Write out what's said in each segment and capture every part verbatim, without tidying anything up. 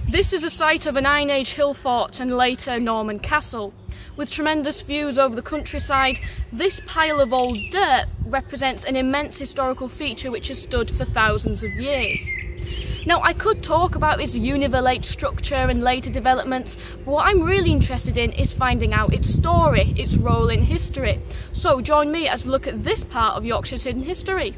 This is a site of an Iron Age hill fort and later Norman castle. With tremendous views over the countryside, this pile of old dirt represents an immense historical feature which has stood for thousands of years. Now, I could talk about its univalate structure and later developments, but what I'm really interested in is finding out its story, its role in history. So join me as we look at this part of Yorkshire's hidden history.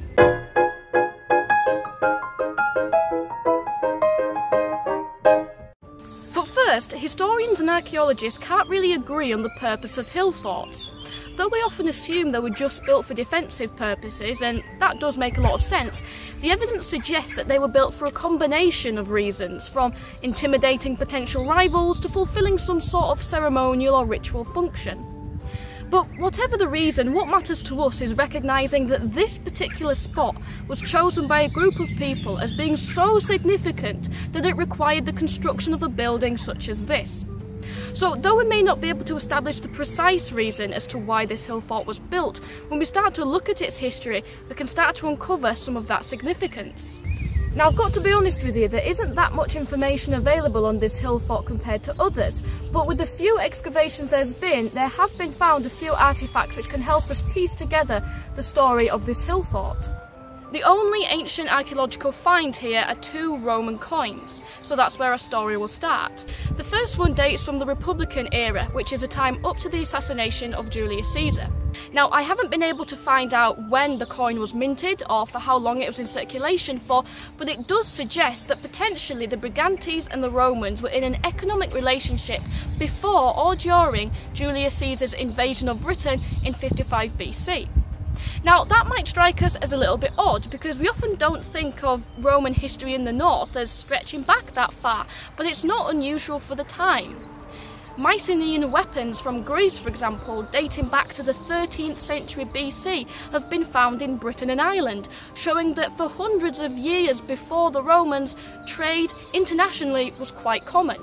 But first, historians and archaeologists can't really agree on the purpose of hill forts. Though we often assume they were just built for defensive purposes, and that does make a lot of sense, the evidence suggests that they were built for a combination of reasons, from intimidating potential rivals to fulfilling some sort of ceremonial or ritual function. But whatever the reason, what matters to us is recognising that this particular spot was chosen by a group of people as being so significant that it required the construction of a building such as this. So, though we may not be able to establish the precise reason as to why this hill fort was built, when we start to look at its history, we can start to uncover some of that significance. Now, I've got to be honest with you, there isn't that much information available on this hill fort compared to others, but with the few excavations there's been, there have been found a few artefacts which can help us piece together the story of this hill fort. The only ancient archaeological find here are two Roman coins, so that's where our story will start. The first one dates from the Republican era, which is a time up to the assassination of Julius Caesar. Now, I haven't been able to find out when the coin was minted or for how long it was in circulation for, but it does suggest that potentially the Brigantes and the Romans were in an economic relationship before or during Julius Caesar's invasion of Britain in fifty-five B C. Now, that might strike us as a little bit odd because we often don't think of Roman history in the north as stretching back that far, but it's not unusual for the time. Mycenaean weapons from Greece, for example, dating back to the thirteenth century B C, have been found in Britain and Ireland, showing that for hundreds of years before the Romans, trade internationally was quite common.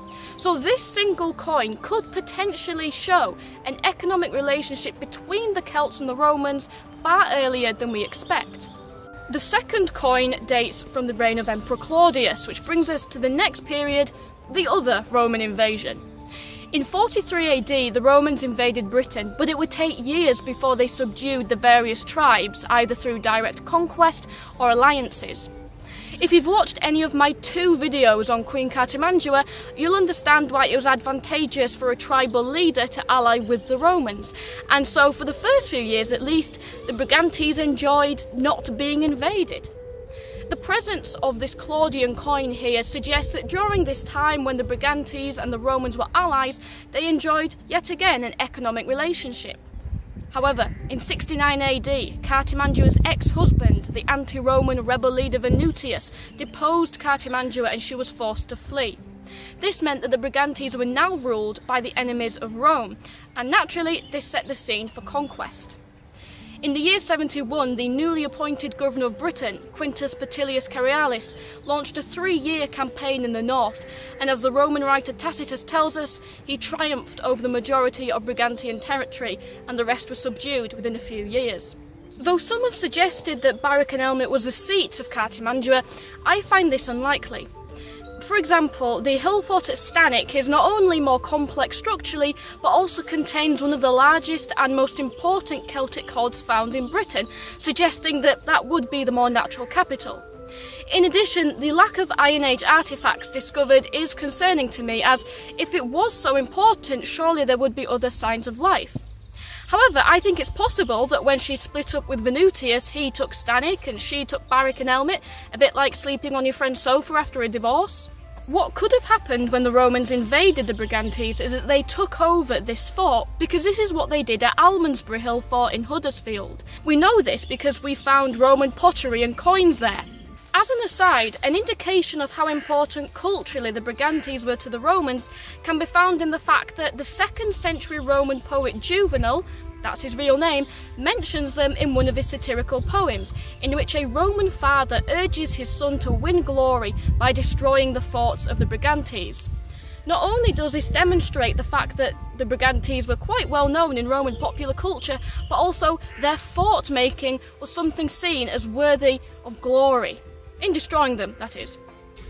So this single coin could potentially show an economic relationship between the Celts and the Romans far earlier than we expect. The second coin dates from the reign of Emperor Claudius, which brings us to the next period, the other Roman invasion. In forty-three A D, the Romans invaded Britain, but it would take years before they subdued the various tribes, either through direct conquest or alliances. If you've watched any of my two videos on Queen Cartimandua, you'll understand why it was advantageous for a tribal leader to ally with the Romans. And so for the first few years at least, the Brigantes enjoyed not being invaded. The presence of this Claudian coin here suggests that during this time when the Brigantes and the Romans were allies, they enjoyed yet again an economic relationship. However, in sixty-nine A D, Cartimandua's ex-husband, the anti-Roman rebel leader Venutius, deposed Cartimandua and she was forced to flee. This meant that the Brigantes were now ruled by the enemies of Rome, and naturally this set the scene for conquest. In the year seventy-one, the newly appointed governor of Britain, Quintus Petilius Carialis, launched a three-year campaign in the north, and as the Roman writer Tacitus tells us, he triumphed over the majority of Brigantian territory, and the rest was subdued within a few years. Though some have suggested that Barwick-in-Elmet was the seat of Cartimandua, I find this unlikely. For example, the hill fort at Stanwick is not only more complex structurally, but also contains one of the largest and most important Celtic hoards found in Britain, suggesting that that would be the more natural capital. In addition, the lack of Iron Age artefacts discovered is concerning to me, as if it was so important, surely there would be other signs of life. However, I think it's possible that when she split up with Venutius, he took Stanwick and she took Barwick-in-Elmet, a bit like sleeping on your friend's sofa after a divorce. What could have happened when the Romans invaded the Brigantes is that they took over this fort, because this is what they did at Almondsbury Hill Fort in Huddersfield. We know this because we found Roman pottery and coins there. As an aside, an indication of how important culturally the Brigantes were to the Romans can be found in the fact that the second century Roman poet Juvenal, that's his real name, mentions them in one of his satirical poems, in which a Roman father urges his son to win glory by destroying the forts of the Brigantes. Not only does this demonstrate the fact that the Brigantes were quite well known in Roman popular culture, but also their fort making was something seen as worthy of glory. In destroying them, that is.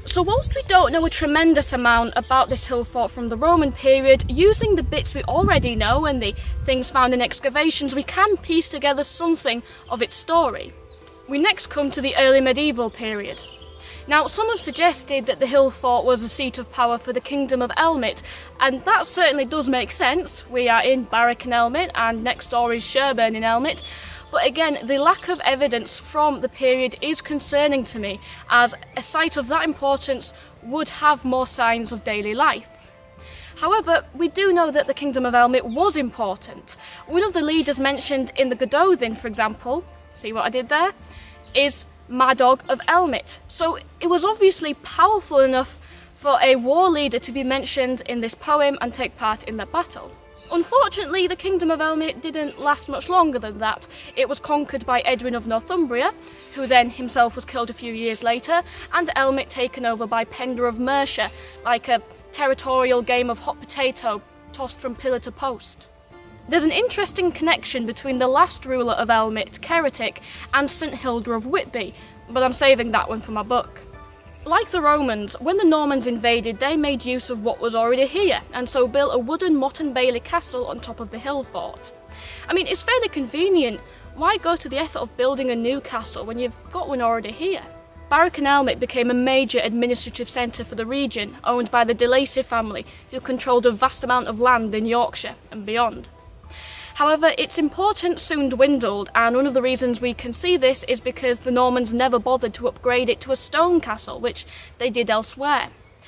So whilst we don't know a tremendous amount about this hill fort from the Roman period, using the bits we already know and the things found in excavations, we can piece together something of its story. We next come to the early medieval period. Now, some have suggested that the hill fort was a seat of power for the Kingdom of Elmet, and that certainly does make sense. We are in Barwick-in-Elmet and next door is Sherburn-in-Elmet. But again, the lack of evidence from the period is concerning to me, as a site of that importance would have more signs of daily life. However, we do know that the Kingdom of Elmet was important. One of the leaders mentioned in the Gododin, for example, see what I did there, is Madog of Elmet. So it was obviously powerful enough for a war leader to be mentioned in this poem and take part in the battle. Unfortunately, the Kingdom of Elmet didn't last much longer than that. It was conquered by Edwin of Northumbria, who then himself was killed a few years later, and Elmet taken over by Penda of Mercia, like a territorial game of hot potato tossed from pillar to post. There's an interesting connection between the last ruler of Elmet, Ceretic, and St Hilda of Whitby, but I'm saving that one for my book. Like the Romans, when the Normans invaded, they made use of what was already here, and so built a wooden Motte and Bailey castle on top of the hill fort. I mean, it's fairly convenient. Why go to the effort of building a new castle when you've got one already here? Barwick-in-Elmet became a major administrative centre for the region, owned by the de Lacy family, who controlled a vast amount of land in Yorkshire and beyond. However, its importance soon dwindled, and one of the reasons we can see this is because the Normans never bothered to upgrade it to a stone castle, which they did elsewhere.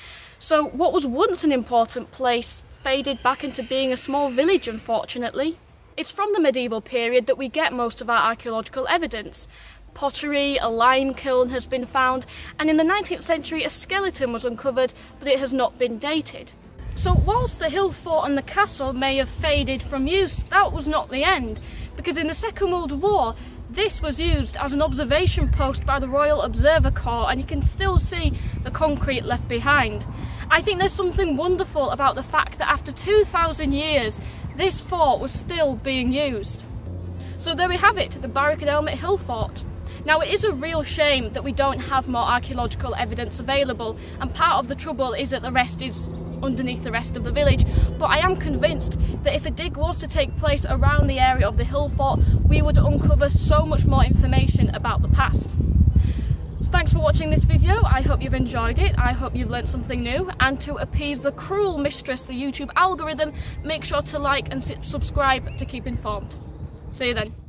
So what was once an important place faded back into being a small village, unfortunately. It's from the medieval period that we get most of our archaeological evidence. Pottery, a lime kiln has been found, and in the nineteenth century a skeleton was uncovered, but it has not been dated. So whilst the hill fort and the castle may have faded from use, that was not the end, because in the Second World War this was used as an observation post by the Royal Observer Corps, and you can still see the concrete left behind. I think there's something wonderful about the fact that after two thousand years this fort was still being used. So there we have it, the Barwick-in-Elmet hill fort. Now, it is a real shame that we don't have more archaeological evidence available, and part of the trouble is that the rest is underneath the rest of the village, but I am convinced that if a dig was to take place around the area of the hill fort, we would uncover so much more information about the past. So thanks for watching this video. I hope you've enjoyed it. I hope you've learnt something new, and to appease the cruel mistress, the YouTube algorithm, make sure to like and subscribe to keep informed. See you then.